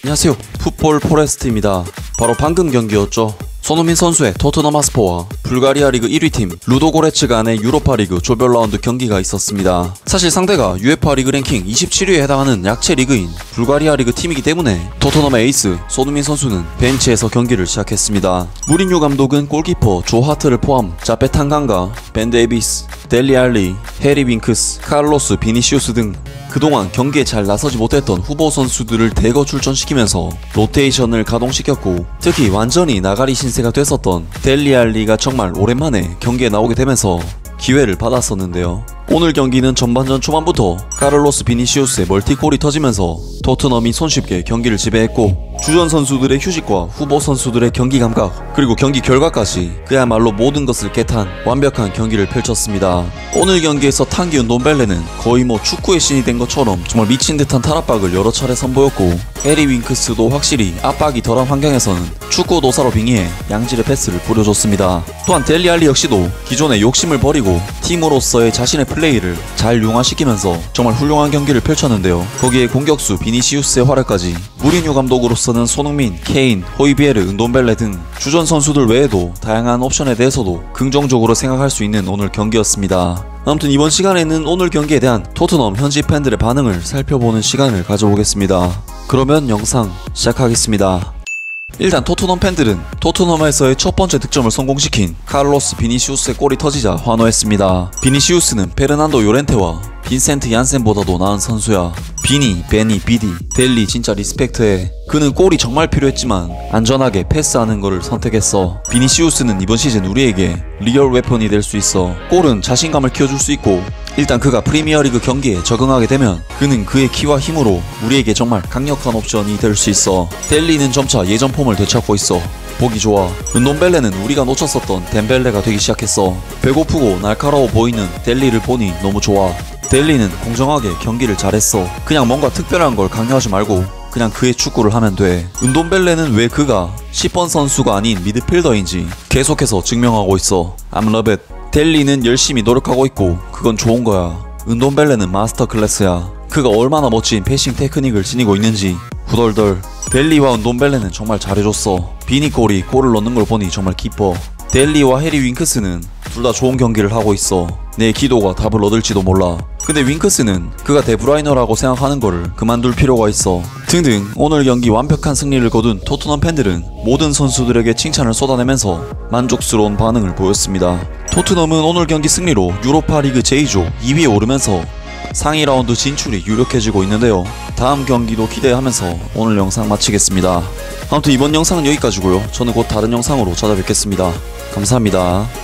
안녕하세요, 풋볼 포레스트입니다. 바로 방금 경기였죠. 손흥민 선수의 토트넘 하스퍼와 불가리아 리그 1위 팀 루도고레츠 간의 유로파 리그 조별 라운드 경기가 있었습니다. 사실 상대가 UEFA 리그 랭킹 27위에 해당하는 약체 리그인 불가리아 리그 팀이기 때문에 토트넘의 에이스 손흥민 선수는 벤치에서 경기를 시작했습니다. 무리뉴 감독은 골키퍼 조 하트를 포함 자페 탕강가, 벤 데이비스, 델리 알리, 해리 윙크스, 카를로스 비니시우스 등 그동안 경기에 잘 나서지 못했던 후보 선수들을 대거 출전시키면서 로테이션을 가동시켰고, 특히 완전히 나가리 신세가 됐었던 델리 알리가 정말 오랜만에 경기에 나오게 되면서 기회를 받았었는데요. 오늘 경기는 전반전 초반부터 카를로스 비니시우스의 멀티골이 터지면서 토트넘이 손쉽게 경기를 지배했고, 주전 선수들의 휴식과 후보 선수들의 경기 감각, 그리고 경기 결과까지 그야말로 모든 것을 깨탄 완벽한 경기를 펼쳤습니다. 오늘 경기에서 탕기운 논벨레는 거의 축구의 신이 된 것처럼 정말 미친 듯한 탈압박을 여러 차례 선보였고, 해리 윙크스도 확실히 압박이 덜한 환경에서는 축구 도사로 빙의해 양질의 패스를 뿌려줬습니다. 또한 델리 알리 역시도 기존의 욕심을 버리고 팀으로서의 자신의 플레이를 잘 융화시키면서 정말 훌륭한 경기를 펼쳤는데요. 거기에 공격수 비니시우스의 활약까지 무리뉴 감독으로서는 손흥민, 케인, 호이비에르, 은돈벨레 등 주전 선수들 외에도 다양한 옵션에 대해서도 긍정적으로 생각할 수 있는 오늘 경기였습니다. 아무튼 이번 시간에는 오늘 경기에 대한 토트넘 현지 팬들의 반응을 살펴보는 시간을 가져보겠습니다. 그러면 영상 시작하겠습니다. 일단 토트넘 팬들은 토트넘에서의 첫 번째 득점을 성공시킨 카를로스 비니시우스의 골이 터지자 환호했습니다. 비니시우스는 페르난도 요렌테와 빈센트 얀센보다도 나은 선수야. 비니, 베니, 비디, 델리 진짜 리스펙트해. 그는 골이 정말 필요했지만 안전하게 패스하는 것을 선택했어. 비니시우스는 이번 시즌 우리에게 리얼 웨폰이 될 수 있어. 골은 자신감을 키워줄 수 있고, 일단 그가 프리미어리그 경기에 적응하게 되면 그는 그의 키와 힘으로 우리에게 정말 강력한 옵션이 될 수 있어. 델리는 점차 예전 폼을 되찾고 있어. 보기 좋아. 은돈벨레는 우리가 놓쳤었던 덴벨레가 되기 시작했어. 배고프고 날카로워 보이는 델리를 보니 너무 좋아. 델리는 공정하게 경기를 잘했어. 그냥 뭔가 특별한 걸 강요하지 말고 그냥 그의 축구를 하면 돼. 은돈벨레는 왜 그가 10번 선수가 아닌 미드필더인지 계속해서 증명하고 있어. I'm love it. 델리는 열심히 노력하고 있고 그건 좋은 거야. 은돈벨레는 마스터 클래스야. 그가 얼마나 멋진 패싱 테크닉을 지니고 있는지 후덜덜. 델리와 은돈벨레는 정말 잘해줬어. 비니 골이 골을 넣는 걸 보니 정말 기뻐. 델리와 해리 윙크스는 둘 다 좋은 경기를 하고 있어. 내 기도가 답을 얻을지도 몰라. 근데 윙크스는 그가 데브라이너라고 생각하는 거를 그만둘 필요가 있어. 등등. 오늘 경기 완벽한 승리를 거둔 토트넘 팬들은 모든 선수들에게 칭찬을 쏟아내면서 만족스러운 반응을 보였습니다. 토트넘은 오늘 경기 승리로 유로파 리그 제2조 2위에 오르면서 상위 라운드 진출이 유력해지고 있는데요. 다음 경기도 기대하면서 오늘 영상 마치겠습니다. 아무튼 이번 영상은 여기까지고요. 저는 곧 다른 영상으로 찾아뵙겠습니다. 감사합니다.